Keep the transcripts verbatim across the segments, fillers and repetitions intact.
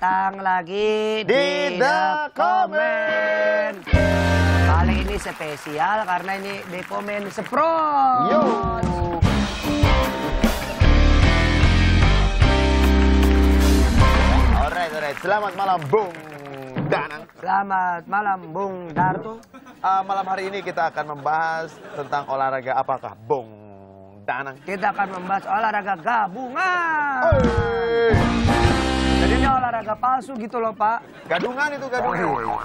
Datang lagi di The Comment. Kali ini spesial karena ini The Comment Sepron. Yo. Alright, alright. Selamat malam, Bung Danang. Selamat malam, Bung Darto. Uh, malam hari ini kita akan membahas tentang olahraga apakah, Bung Danang? Kita akan membahas olahraga gabungan. Hey. Jadi ini olahraga palsu gitu loh, Pak. Gadungan itu, gadungan. Oh, iya.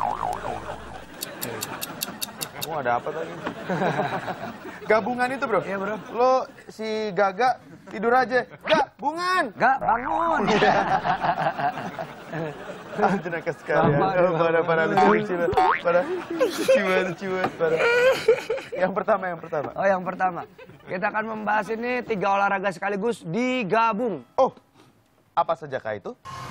Kamu ada apa tadi? Gabungan itu, bro. Iya, bro. Lo si Gaga tidur aja. Gabungan. Gak bangun. Ah, jenaka sekali. Oh, pada pada lucu lucu. Pada ciuman ciuman. Pada. Yang pertama, yang pertama. Oh, yang pertama. Kita akan membahas ini tiga olahraga sekaligus digabung. Oh, apa sajakah itu?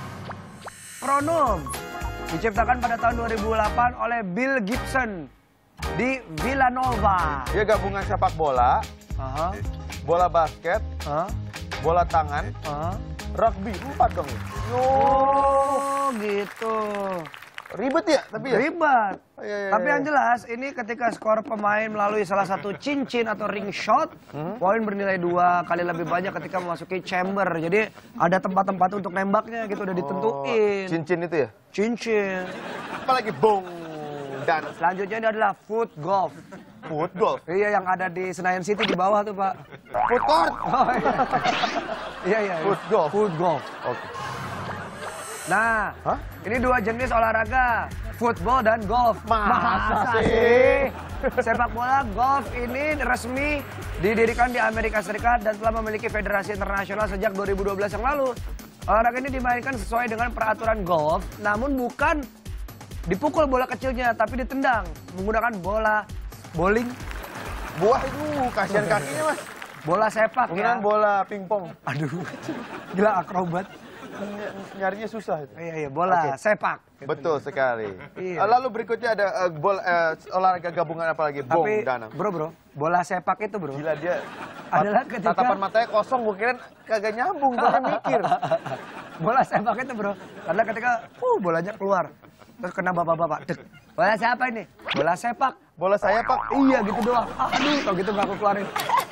Pronom. Diciptakan pada tahun dua ribu delapan oleh Bill Gibson di Villanova. Dia gabungan sepak bola, Aha. bola basket, Aha. bola tangan, Aha. rugby. Empat dong. Oh, gitu. Ribet ya, tapi ya? Ribet. Oh, iya, iya, Tapi iya. yang jelas, ini ketika skor pemain melalui salah satu cincin atau ring shot, Hmm? poin bernilai dua kali lebih banyak ketika memasuki chamber. Jadi ada tempat-tempat untuk nembaknya gitu, udah ditentuin. Oh, cincin itu ya? Cincin. Apalagi Bung Dan Selanjutnya ini adalah foot golf. foot golf. Iya, yang ada di Senayan City di bawah tuh, Pak. Foot court. Oh, iya. iya, iya. Foot golf. Foot golf. Oke. Nah, Hah? ini dua jenis olahraga, football dan golf. Masa sih? Sepak bola golf ini resmi didirikan di Amerika Serikat dan telah memiliki federasi internasional sejak dua ribu dua belas yang lalu. Olahraga ini dimainkan sesuai dengan peraturan golf, namun bukan dipukul bola kecilnya, tapi ditendang menggunakan bola bowling. Buah itu, kasihan kakinya, Mas. Bola sepak Menggunakan ya. bola pingpong. Aduh, gila akrobat. Ny- Nyarinya susah itu. Iya, iya, bola Oke. sepak. Betul sekali. Iya. Eh, Lalu berikutnya ada eh, bola, eh, olahraga gabungan apa lagi? Bung Tapi, Danang. bro, bro, bola sepak itu, bro. Gila dia. Adalah tat- ketika- Tatapan matanya kosong, gue kira kagak nyambung, gue kan mikir. Bola sepak itu, bro. Karena ketika, uh, bolanya keluar. Terus kena bapak-bapak. Dek. Bola siapa ini? Bola sepak. Bola saya, Pak. Iya, gitu doang. Aduh, kalau gitu nggak aku keluarin.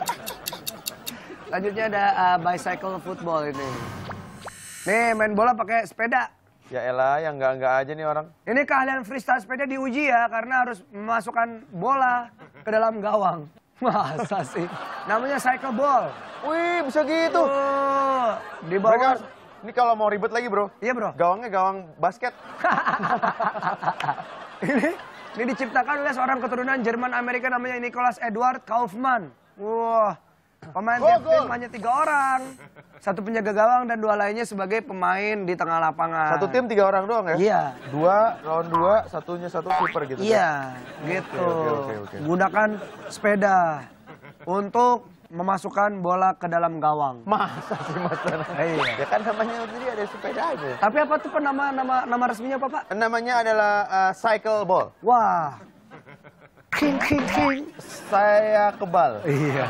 Lanjutnya ada uh, bicycle football ini. Nih, main bola pakai sepeda. Ya elah, yang enggak-enggak aja nih orang. Ini keahlian freestyle sepeda diuji ya, karena harus memasukkan bola ke dalam gawang. Masa sih? Namanya cycle ball. Wih, bisa gitu. Oh, di Mereka, bawah. ini kalau mau ribet lagi, bro. Iya, bro. Gawangnya gawang basket. ini, ini diciptakan oleh seorang keturunan Jerman Amerika namanya Nicholas Edward Kaufmann. Wah, pemain Gol, tiap tim gol. hanya tiga orang. Satu penjaga gawang dan dua lainnya sebagai pemain di tengah lapangan. Satu tim tiga orang doang ya? Iya. Dua, lawan dua, satunya satu super gitu. Iya, gitu. Oke, oke, oke. Gunakan sepeda untuk memasukkan bola ke dalam gawang. Masa sih, Mas Danang? Iya. Ya kan namanya sendiri ada sepeda aja. Tapi apa tuh Pak, nama nama nama resminya apa, Pak? Namanya adalah uh, cycle ball. Wah. King king king. Saya kebal. Iya.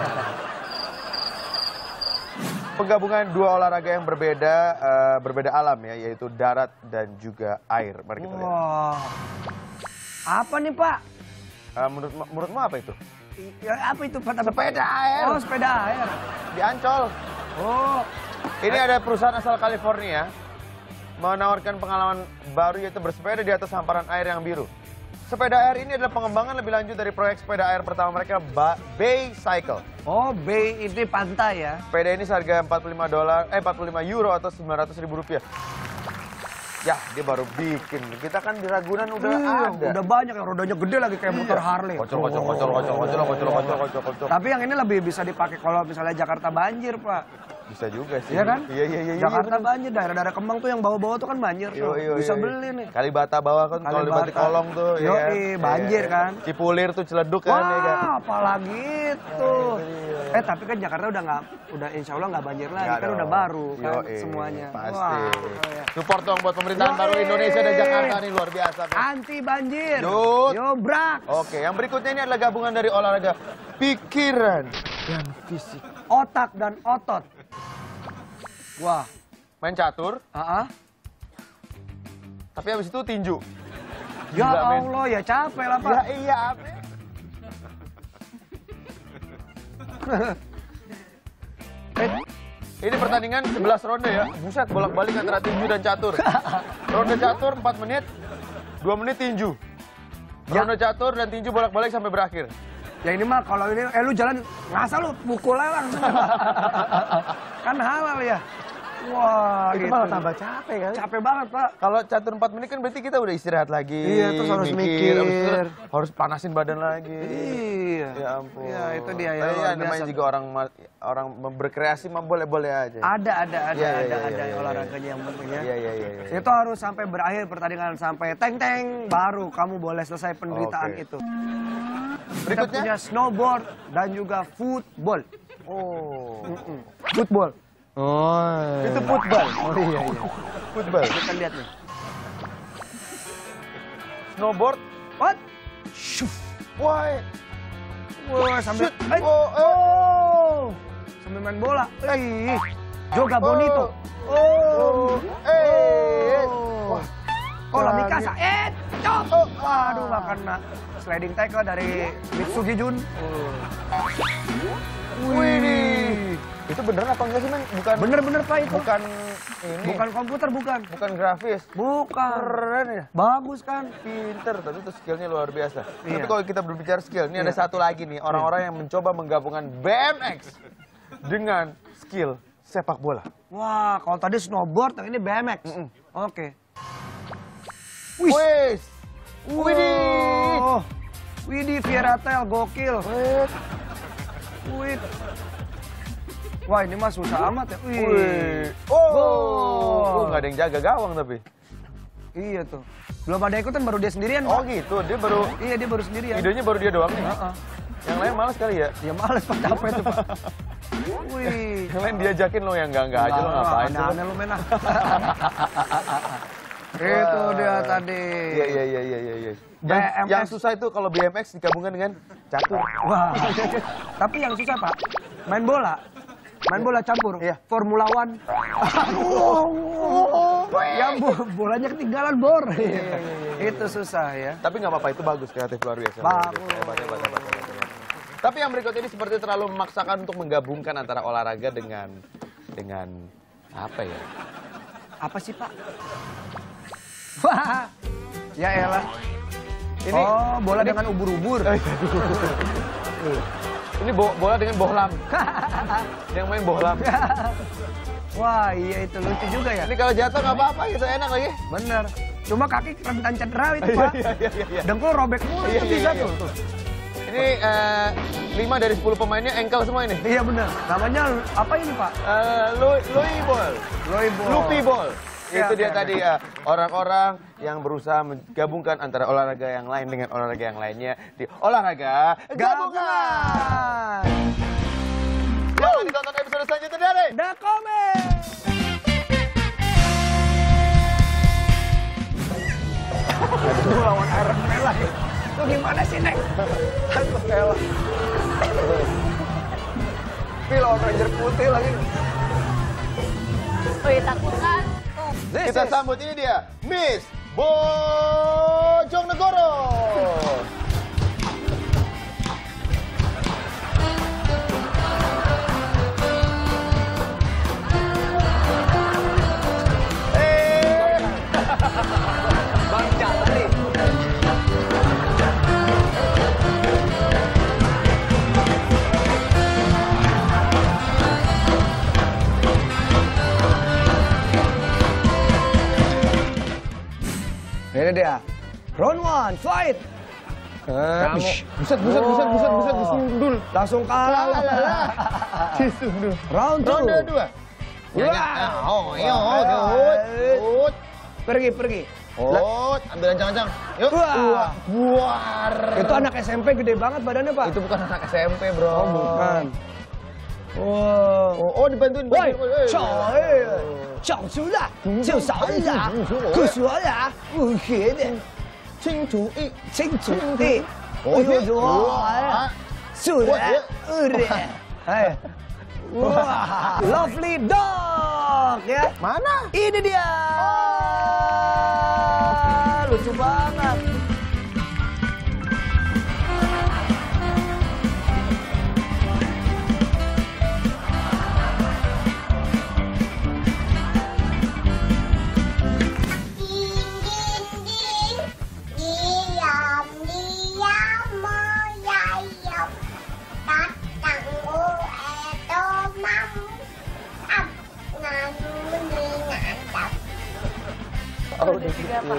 Penggabungan dua olahraga yang berbeda, uh, berbeda alam ya, yaitu darat dan juga air. Mari kita lihat. Wah. Apa nih, Pak? Uh, menurut menurutmu apa itu? Ya, apa itu, Pak? Sepeda air. Oh, sepeda air. Di Ancol. Oh. Ini ada perusahaan asal California menawarkan pengalaman baru yaitu bersepeda di atas hamparan air yang biru. Sepeda air ini adalah pengembangan lebih lanjut dari proyek sepeda air pertama mereka, Ba- Bay Cycle. Oh, bay ini pantai ya. Sepeda ini seharga empat puluh lima dolar, eh empat puluh lima euro atau sembilan ratus ribu rupiah. Ya, dia baru bikin. Kita kan di Ragunan udah Iya, ada. udah banyak yang rodanya gede lagi kayak motor Harley. Kocok, kocok, kocok, kocok, kocok, kocok, kocok, kocok, kocok. Tapi yang ini lebih bisa dipakai kalau misalnya Jakarta banjir, Pak. Bisa juga sih. Iya kan? Iya, iya, iya. Jakarta iya, banjir, daerah-daerah Kemang tuh yang bawah-bawah tuh kan banjir tuh. Yo, yo, Bisa yo, yo. beli nih. Kalibata bawah kan, kalau di Bati Kalibata. Kolong tuh. ya Yoi, kan? banjir Iya. kan. Cipulir tuh celeduk kan. ya kan? Wah, apalagi itu. Iya. Eh, tapi kan Jakarta udah nggak, udah insya Allah nggak banjir lagi. Nggak kan dong. udah baru kan Yoi, semuanya. Pasti. Wah, iya. Support dong buat pemerintahan Yoi. baru Indonesia dan Jakarta nih, luar biasa. kan? Anti banjir. Yut. Yo, brak. Oke, yang berikutnya ini adalah gabungan dari olahraga pikiran dan fisik. Otak dan otot. Wah, Main catur, ah, Tapi habis itu tinju. Ya Gila, men. Allah, ya capek lah, Pak. Ya iya, men. Eh, ini pertandingan sebelas ronde ya. Buset, bolak-balik antara tinju dan catur. Ronde catur empat menit, dua menit tinju. Ronde catur dan tinju bolak-balik sampai berakhir. Ya ini mah kalau ini, eh lu jalan ngasal lu pukulnya langsung. Kan halal ya. Wah, Itu gitu. malah tambah capek kan? Capek banget, Pak. Kalau catur empat menit kan berarti kita udah istirahat lagi. Iya, terus harus mikir. Habis itu harus panasin badan lagi. Iya. Ya ampun. Ya, itu dia ya. Tapi luar ya, namanya biasa. juga orang ma- orang berkreasi mah boleh-boleh aja. Ada, ada, ada, Iya, iya, ada, iya, ada iya, iya. olahraganya yang penting ya. Iya, iya, iya. iya. Itu harus sampai berakhir pertandingan sampai teng-teng baru kamu boleh selesai penderitaan Oke. itu. Kita Berikutnya? punya snowboard dan juga football. Oh. Mm-mm. Football. Oh. Itu football. Oh iya iya. Football. Kita lihat nih. Snowboard. What? Shuf. Wah. Wah, sambil Shoot. Eh, Oh, eh. oh. Sambil main bola. Ih. Joga bonito. Oh. Oh. Eh. Oh. Wah. Oh, la Mikasa. Eh, cop. Oh. Waduh, makan na. Sliding tackle dari Mitsugi Jun. Wih. Itu beneran apa enggak sih, men? Bukan Bener-bener, Pak, itu. bukan ini. Bukan komputer, bukan. bukan grafis. Bukan. Keren ya. Bagus kan? Pinter, tapi itu skillnya luar biasa. Iya. Tapi kalau kita berbicara skill, ini ada Iya. satu lagi nih, orang-orang yang mencoba menggabungkan B M X dengan skill sepak bola. Wah, kalau tadi snowboard, yang ini B M X. Mm-mm. Oke. Wih. Wih, Widih, Oh. Widih, Vieratel, gokil. Wih. Wih. Wah, ini mah susah amat ya. Wih. Wih. Oh, Gol. oh, nggak ada yang jaga gawang tapi. Iya tuh. Belum ada ikutan, baru dia sendirian, Oh Pak. gitu, dia baru, Iya, dia baru sendirian. videonya baru dia doang nih. Heeh. Yang lain malas kali ya. Ya males, Pak, capek tuh, Pak. Wih. Yang lain diajakin lo yang enggak-enggak aja lo ngapain sih? lo? Aneh-aneh lu, men, ah. Itu dia tadi. Iya, iya, iya, iya, iya. Yang, B M X. yang susah itu kalau B M X digabungkan dengan catur. Wah. Tapi yang susah, Pak, main bola. Main bola campur. Iya. Formula One. Yang bo- bolanya ketinggalan bor. Itu susah ya. Tapi nggak apa-apa, itu bagus, kreatif luar biasa. Bagus. Hebat, hebat, hebat, hebat, hebat. Tapi yang berikut ini seperti terlalu memaksakan untuk menggabungkan antara olahraga dengan dengan apa ya? Apa sih, Pak? Wah. Ya elah. Ini Oh, bola ini- dengan ubur-ubur. Ini bo- bola dengan bohlam. Yang main bohlam. Wah, iya itu lucu juga ya. Ini kalau jatuh nggak apa-apa gitu, enak lagi. Bener. Cuma kaki rentan cedera itu, Pak. Iya, iya, iya, iya. Dengkul robek mulu Iya, itu iya, bisa iya. tuh. Ini eh, lima dari sepuluh pemainnya ankle semua ini. Iya bener. Namanya apa ini, Pak? Eh, Louis Louis ball. Loibol. Lupi ball. Iya, Itu dia oke, tadi ya, orang-orang yang berusaha menggabungkan antara olahraga yang lain dengan olahraga yang lainnya di olahraga gabungan. Gabungan. Jangan ditonton episode selanjutnya dari The Comment. Aduh, lawan Iron Man lagi. Lu gimana sih, Nek? Aduh, elah. Ini lawan Ranger putih lagi. Wih, takut kan? Tuh. This Kita is- sambut ini dia, Miss Bojonegoro. Eh, Bang Jatri. Ini dia. Round one, fight. Kamu, Ish. buset, buset, buset, buset, buset, disundul. Langsung kalah. Disundul. Round two. Ronde dua. Ya, ya. Wah. Oh, iya, Wah. ut, ut, Pergi, pergi. ut, ambil ancang-ancang. Yuk. Wah. Buar. Itu anak S M P gede banget badannya, Pak. Itu bukan anak S M P, bro. Oh, bukan. Wow. Oh, oh dibantuin. Woi, dibantuin. 小儿长出来就少一了，不说了，不学的， 清楚一。 清楚的，我有说，是的，是的，哎，wah, lovely dog ya. Mana? Ini dia. lucu banget. Oh, udah juga apa?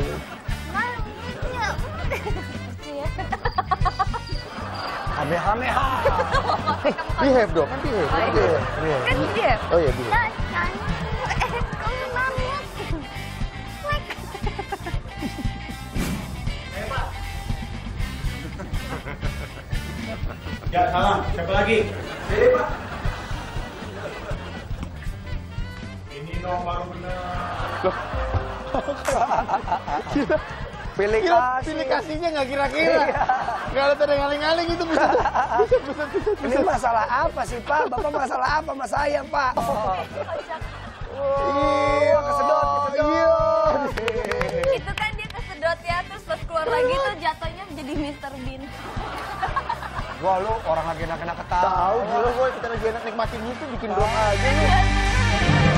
Kamehameha. Behave dong, kan behave. Oh, iya. Behave, behave. Kan dia. Oh iya, behave. Ya, salah. Siapa lagi? Pilih, Pak. Ini dong baru benar. Pilih Kira, kasih. pilih kasihnya nggak kira-kira. Nggak ada tanda ngaling-ngaling itu bisa. Bisa, bisa, bisa, Ini bisa. masalah apa sih, Pak? Bapak masalah apa sama saya, Pak? Iya, kesedot, kesedot. Iya. Itu kan dia kesedot ya, terus pas keluar lagi tuh jatuhnya jadi mister Bean. Wah, lu orang lagi enak-enak ketawa. Tahu, gila gue kita lagi enak nikmatin itu bikin drop aja. Iya.